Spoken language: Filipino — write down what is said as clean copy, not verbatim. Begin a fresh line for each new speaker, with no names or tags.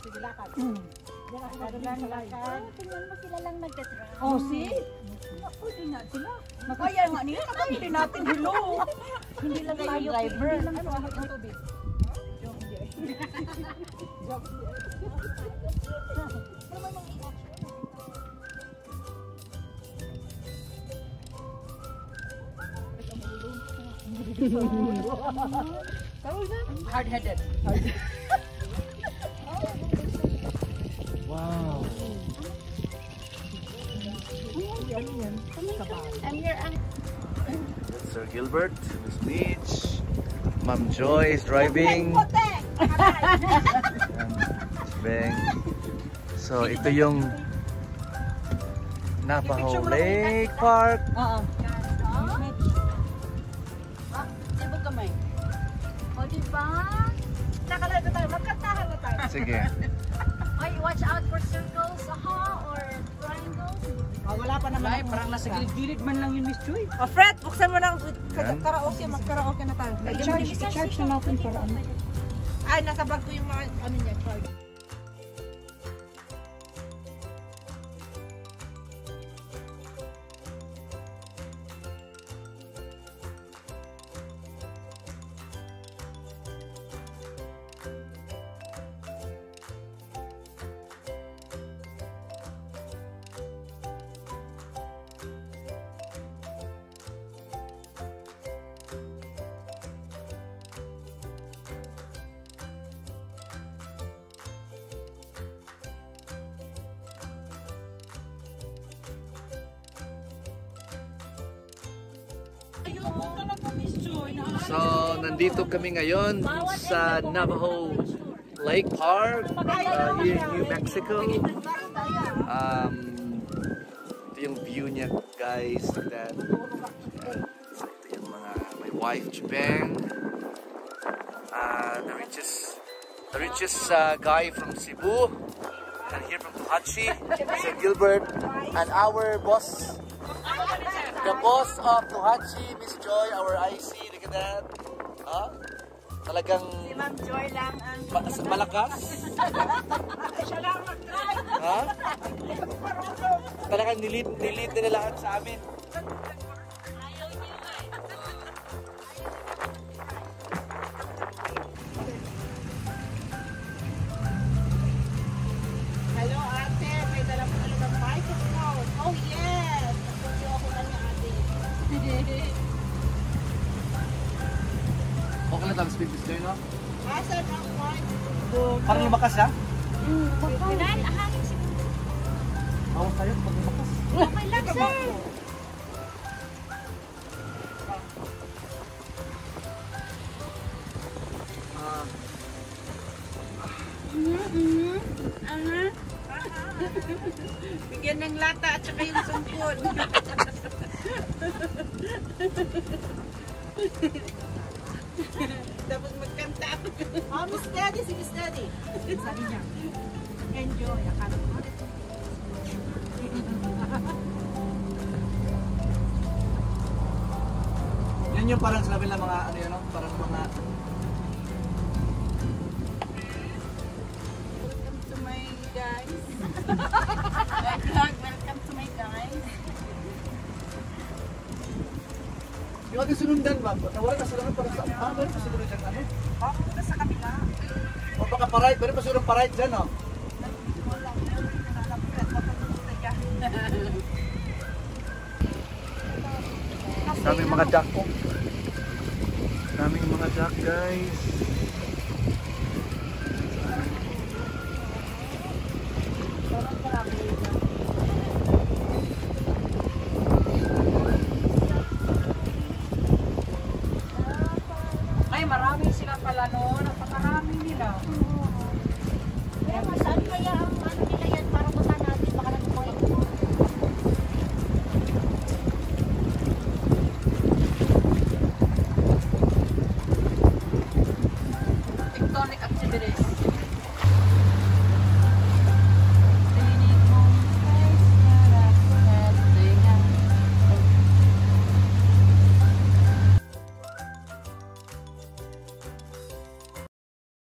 sige, lakad.
Tingnan mo sila lang nagtatry.
Oh, see? Naku, di na sila. Nakaya nga nila, nakahili natin. Hello. Hindi lang tayo driver. Hindi lang tayo ng tubig. Hard-headed.
Wow.
I'm your
Sir Gilbert, Miss Mitch, Ma'am Joy is driving. Bang. So ito yung Navajo Lake Park.
Sibog kamay.
O, diba?
Nakalado tayo, magkantahan na tayo.
Sige.
Ay, watch out for circles, or triangles.
Wala pa naman.
Ay, parang nasa gilid-gilid man lang yun, Miss Joy.
Fred, buksan mo ng
Yan.
karaoke, mag-karaoke na tayo. I-charge na natin para ano. Ay, nasa bag ko yung mga ano niya, charge.
So nandito kami ngayon sa Navajo Lake Park here in New Mexico. Ito yung view niya, guys. So ito yung my wife Jibeng, the richest guy from Cebu, and here from Tuhachi, Sir Gilbert, and our boss, the boss of Tuhachi, Miss Joy, our IC. Look at that. Talagang
Si Ma'am Joy lang ang
malakas.
siya lang mag-drive.
Talagang nilid nila lahat sa amin.
Hello ate, may dala po talagang microphone. Oh yes! Nakunyo ako na niya ate.
Okay lang speed Miss Joy, no?
Asan ang mic?
Parang lumakas, ha?
Dahil hangin si
Awas tayo pag lumakas.
Okay lang, sir.
Bigyan ng lata at saka yung sungkod. Tapos magkanta. Miss Daddy, si Miss Daddy. Sabi niya, enjoy. Akala ko.
Yan yung parang sabi ng mga ano yun, no? Parang mga
Welcome to my guys. My vlog, welcome to my guys.
yung ating sunundan ba? Nawala ka sunundan para sa meron pa sunundan dyan, ano?
Baka muna sa kabila.
O baka pa-right, meron pa sunundan pa-right dyan, no?
Wala, meron na nalapit. Mapapunta dyan.
Daming mga duck, oh. Daming mga duck, guys.
Parang marami.